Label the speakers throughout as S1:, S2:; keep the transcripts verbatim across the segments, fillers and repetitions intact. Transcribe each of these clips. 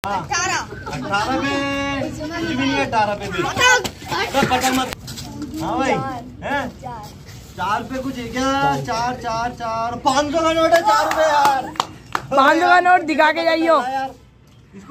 S1: हाँ अठारह पे कुछ भी नहीं है, अठारह पे भी पता मत। हाँ भाई है चार पे कुछ है क्या? चार चार चार पाँच सौ का नोट है, चार पे यार
S2: पाँच सौ का नोट दिखा के जाइयो
S1: यार इसको।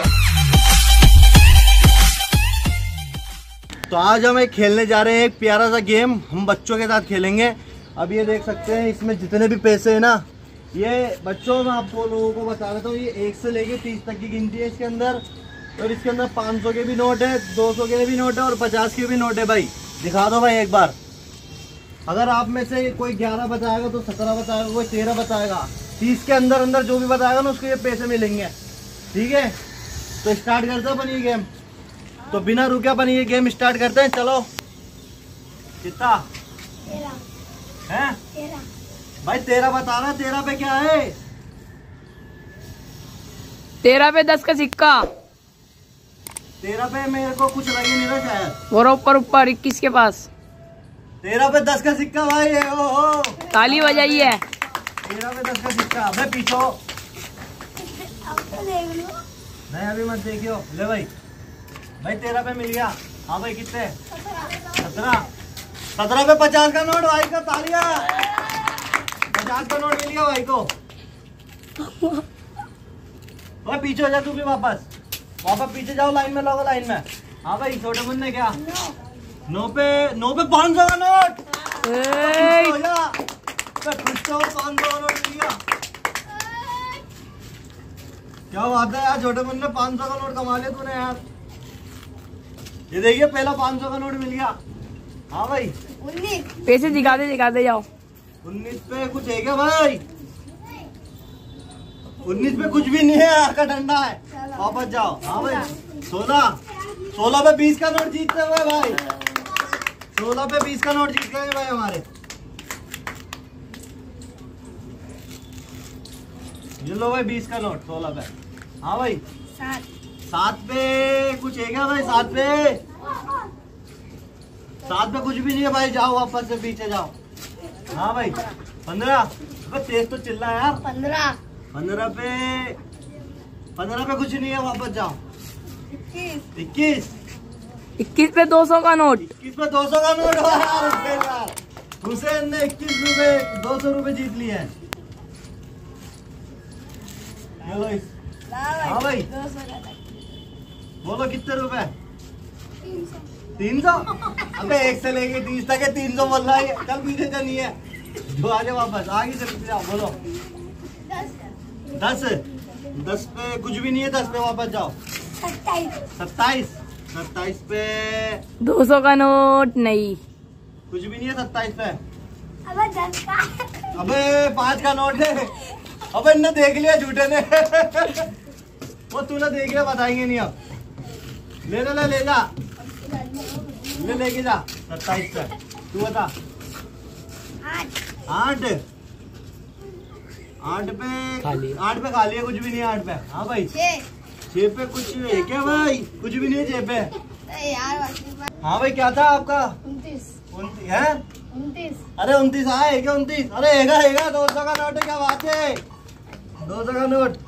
S1: तो आज हम एक खेलने जा रहे हैं एक प्यारा सा गेम, हम बच्चों के साथ खेलेंगे। अब ये देख सकते हैं इसमें जितने भी पैसे हैं ना, ये बच्चों में आपको लोगों को बता देता हूँ, ये एक से लेके तीस तक की गिनती है इसके अंदर। और इसके अंदर पाँच सौ के भी नोट है, दो सौ के भी नोट है और पचास के भी नोट है। भाई दिखा दो भाई एक बार। अगर आप में से कोई ग्यारह बताएगा तो सत्रह बताएगा, कोई तेरह बताएगा, तीस के अंदर अंदर जो भी बताएगा ना उसको ये पैसे मिलेंगे। ठीक है तो स्टार्ट करते हैं अपन ये गेम। तो बिना रुके अपन ये गेम स्टार्ट करते हैं। चलो कितना है भाई? तेरह बताना, तेरह पे क्या है?
S2: तेरह पे दस का सिक्का।
S1: तेरह पे मेरे को कुछ लगे नहीं रहा शायद।
S2: और ऊपर ऊपर इक्कीस के पास।
S1: तेरह पे दस का सिक्का भाई है। ओ हो
S2: ताली बजाई है।
S1: तेरह पे दस का सिक्का। भाई पीछो नहीं अभी मत देखियो। ले भाई भाई तेरह पे मिल गया। हाँ भाई कितने? सत्रह। सत्रह पे पचास का नोट भाई का, तालियां। पचास का नोट मिल गया भाई को। भाई पीछे हो जा तू भी, वापस वापस पीछे जाओ, लाइन में लगो, लाइन में। हाँ भाई छोटे मुन्ने क्या? नौ पे नौ पे पाँच सौ का नोट। हो जा पाँच सौ का नोट मिल गया। क्या बात है यार, छोटे मुन्ने पाँच सौ का नोट कमा लिया तूने यार। ये देखिए पहला पाँच सौ का नोट मिल गया। हाँ भाई
S2: पैसे दिखाते दिखाते जाओ।
S1: उन्नीस पे कुछ है क्या भाई? उन्नीस पे कुछ भी नहीं है, आपका डंडा है, वापस जाओ। हाँ भाई सोलह। सोलह पे बीस का नोट जीतते हुए भाई। सोलह पे बीस का नोट जीत गए भाई हमारे। ये लो भाई बीस का नोट सोलह पे। हाँ भाई सात। सात पे कुछ है क्या भाई? सात पे सात पे कुछ भी नहीं है भाई, जाओ वापस से पीछे जाओ। हाँ भाई पंद्रह। तेज तो चिल्ला यार। पंद्रह। पंद्रह पे पंद्रह पे कुछ नहीं है, वापस जाओ। इक्कीस। इक्कीस।
S2: इक्कीस पे दो सौ का नोट।
S1: इक्कीस पे दो सौ का नोट यार। हुसैन ने इक्कीस रुपए दो सौ रुपए जीत लिए हैं। हाँ भाई बोलो कितने रुपए? तीन सौ। अबे एक से लेके तीस तक है, तीन सौ बोल रहा है। चल पीछे चलिए है जो आगे वापस आगे चलते जाओ। बोलो दस। दस पे कुछ भी नहीं है, दस पे वापस जाओ। सत्ताईस। सत्ताईस पे
S2: दो सौ का नोट नहीं,
S1: कुछ भी नहीं है। सत्ताईस पे अबे पाँच का नोट है। अबे इन्हें देख लिया झूठे ने। वो तूने देख लिया, बताएंगे नहीं अब। ले ले ले ले जा, ले लेके जा। सत्ताईस पे तू बता। आठ। आठ पे खाली, आठ पे खाली है, कुछ भी नहीं है आठ पे। हाँ भाई छह पे कुछ है क्या भाई? कुछ भी नहीं है छह पे। हाँ भाई क्या था आपका? उनतीस। उनतीस है? उनतीस। अरे उनतीस आए क्या? उनतीस। अरे हैगा हैगा दो सौ का नोट है, क्या बात है? दो सौ का नोट।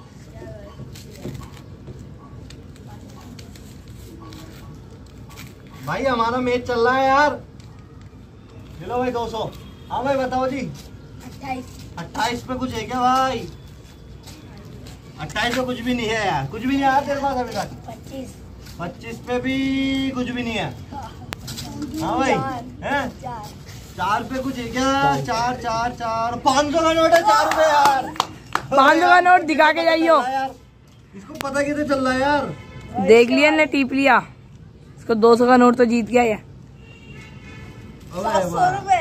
S1: भाई हमारा मैच चल रहा है यार। चलो भाई दो सौ। हाँ भाई बताओ जी। अट्ठाईस। अट्ठाईस पे कुछ है क्या भाई? अट्ठाईस पे कुछ भी नहीं है यार, कुछ भी नहीं आया तेरे पास अभी तक। पच्चीस। पच्चीस पे भी कुछ भी नहीं है। हाँ भाई है? चार पे कुछ है क्या? चार चार चार पाँच सौ का नोट है, चार पे यार।
S2: पाँच सौ का नोट दिखा के जाइयो
S1: यार। इसको पता कैसे चल रहा है यार?
S2: देख लिया ने, टीप लिया। इसको दो सौ का नोट तो जीत गया है।
S1: सौ रुपए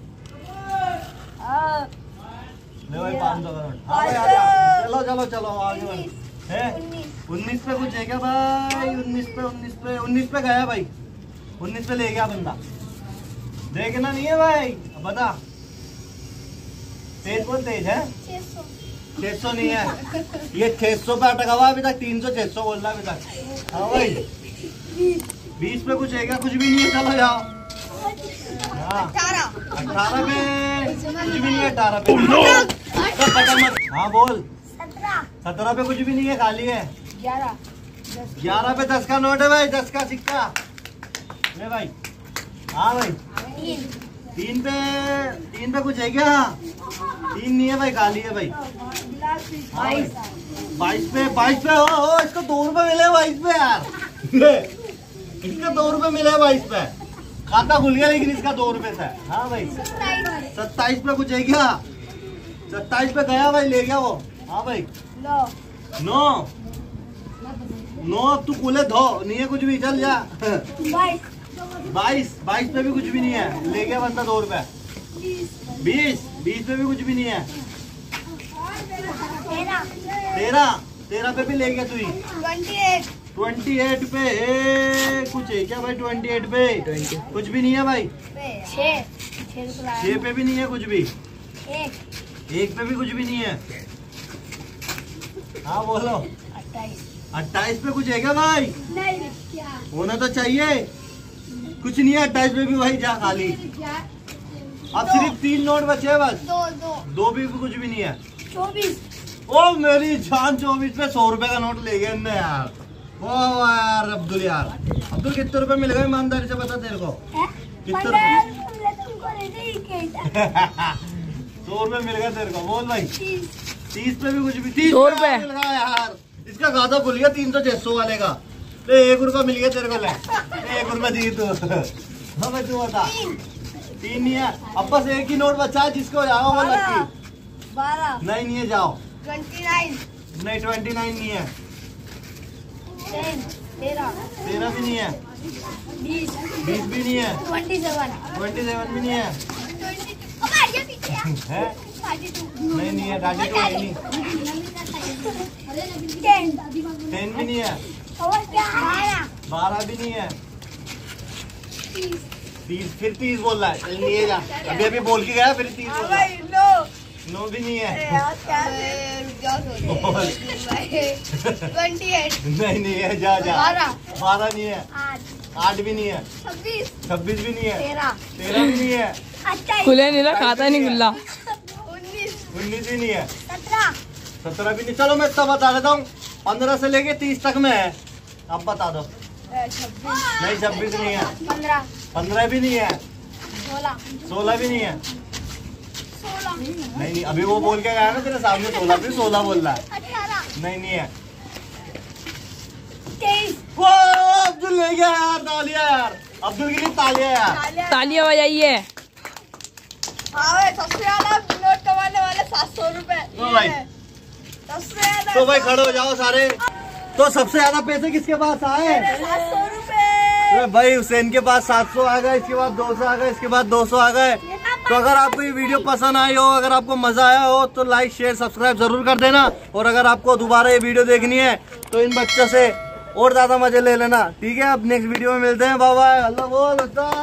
S1: पाँच सौ का नोट। हाँ भाई आगे चलो चलो चलो आगे बढ़ो। है उन्नीस पे कुछ है क्या भाई? उन्नीस पे उन्नीस पे उन्नीस पे गया भाई। उन्नीस पे ले गया बंदा। देखना नहीं है भाई, बता। तेज कौन तेज है? छह सौ नहीं है ये, छह सौ पे अटका हुआ अभी तक। तीन सौ छह सौ बोल रहा अभी तक। हाँ भाई बीस पे कुछ है क्या? कुछ भी नहीं है, चलो जाओ। अठारह पे कुछ भी नहीं है। अठारह पे हाँ बोल। सत्रह पे कुछ भी नहीं है, खाली है।
S3: ग्यारह
S1: ग्यारह पे दस का नोट है भाई, दस का सिक्का। ले भाई। हाँ भाई।
S3: तीन
S1: तीन पे तीन पे कुछ है क्या? तीन नहीं है भाई, खाली है भाई।
S3: बाईस
S1: बाईस पे बाईस पे हो, हो इसको दो रुपए मिले बाईस पे यार। ले, इसका दो रुपए मिले बाईस पे। खाता खुल गया लेकिन इसका दो रुपए था। हाँ भाई। सत्ताईस पे कुछ है क्या? सत्ताईस पे गया भाई, ले गया वो। हाँ भाई।
S3: नौ
S1: नौ नौ अब तू खुले धो, नहीं है कुछ भी, चल जा।
S3: बाईस
S1: बाईस बाईस पे भी कुछ भी नहीं है, ले गया बंदा दो रुपए। बीस बीस पे भी कुछ भी नहीं है।
S3: तेरह
S1: तेरह तेरह पे भी ले गया तू ही।
S3: ट्वेंटी एट
S1: ट्वेंटी एट पे ए, कुछ है क्या भाई? ट्वेंटी एट पे कुछ भी नहीं है भाई।
S3: छः
S1: छह पे भी नहीं है कुछ भी।
S3: एक
S1: एक पे भी कुछ भी नहीं है। हाँ बोलो।
S3: अट्ठाईस
S1: अट्ठाईस पे कुछ है क्या भाई?
S3: नहीं क्या
S1: होना तो चाहिए। कुछ नहीं है अट्ठाईस पे भी भाई, जा खाली। अब सिर्फ तीन नोट बचे हैं बस।
S3: दो दो
S1: दो भी कुछ भी नहीं है।
S3: चौबीस
S1: ओ मेरी जान, चौबीस पे सौ रुपए का नोट ले गए इनने यार। ओ यार अब्दुल, यार अब्दुल कितने रुपए मिल गए ईमानदारी से बता तेरे को? कितने रुपए? सौ रुपए मिल गए तेरे को, बोल भाई। तीस पे भी कुछ भी, तीस
S2: सौ रुपए
S1: मिल गया यार। इसका खाता खुल गया तीन सौ छह सौ वाले का। ले एक रुपया मिल गया तेरे को, ले ले एक रुपया दी तू। हाँ भाई तू बता। तीन नहीं है, अब बस एक ही नोट बचा है, जिसको जाओ वो लक्की।
S3: बारह
S1: नहीं नहीं है, जाओ।
S3: ट्वेंटी नाइन
S1: नहीं ट्वेंटी नाइन नहीं है।
S3: टेन तेरह
S1: तेरह भी नहीं है।
S3: बीस
S1: बीस भी नहीं है।
S3: ट्वेंटी सेवन
S1: ट्वेंटी सेवन भी नहीं है। है? नहीं नहीं है, थर्टी टू है नहीं।
S3: टेन
S1: टेन भी नहीं है।
S3: बारह
S1: बारह भी नहीं है। तीस, फिर तीस बोल रहा है। चल नहीं है, जा। अभी अभी बोल के गया, फिर तीस बोल रहा है। नो भी नहीं है।
S3: ट्वेंटी एट
S1: नहीं नहीं है, जा जा।
S3: बारह
S1: बारह नहीं है।
S3: आठ
S1: आठ भी नहीं है।
S3: छब्बीस
S1: छब्बीस भी नहीं है।
S3: तेरह
S1: तेरह भी नहीं है।
S3: अट्ठाईस
S2: खुले नहीं रहा, खाता नहीं खुला।
S3: उन्नीस
S1: उन्नीस भी नहीं है।
S3: सत्रह
S1: सत्रह भी नहीं। चलो मैं सब बता देता हूँ, पंद्रह से लेके तीस तक में है। अब बता दो।
S3: छब्बीस
S1: नहीं छब्बीस नहीं है।
S3: पंद्रह
S1: पंद्रह भी नहीं है।
S3: सोलह
S1: सोलह भी नहीं है।
S3: सोलह
S1: नहीं नहीं, अभी वो बोल के गया ना तेरे सामने, सोलह भी सोलह बोल रहा है।
S3: अठारह
S1: नहीं नहीं है।
S3: तेईस
S1: वो अब्दुल ले गया यार, तालियां यार अब्दुल के लिए, तालियां यार।
S2: तालियां बजाइए।
S3: सबसे ज्यादा नोट कमाने वाले सात सौ रूपए।
S1: तो भाई
S3: सबसे ज्यादा
S1: तो भाई खड़े हो जाओ सारे। तो सबसे ज्यादा पैसे किसके पास आए?
S3: सात सौ रूपए।
S1: तो भाई हुसैन के पास सात सौ आ गए, इसके बाद दो सौ आ गए, इसके बाद दो सौ आ गए। तो अगर आपको ये वीडियो पसंद आई हो, अगर आपको मजा आया हो, तो लाइक शेयर सब्सक्राइब जरूर कर देना। और अगर आपको दोबारा ये वीडियो देखनी है तो इन बच्चों से और ज्यादा मजे ले लेना। ठीक है, अब नेक्स्ट वीडियो में मिलते हैं। Bye bye. अल्लाह बोल।